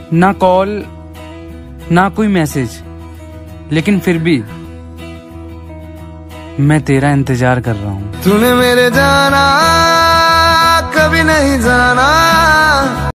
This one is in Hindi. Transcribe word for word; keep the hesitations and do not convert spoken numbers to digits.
ना कॉल ना कोई मैसेज, लेकिन फिर भी मैं तेरा इंतजार कर रहा हूँ। तूने मेरे जाना कभी नहीं जाना,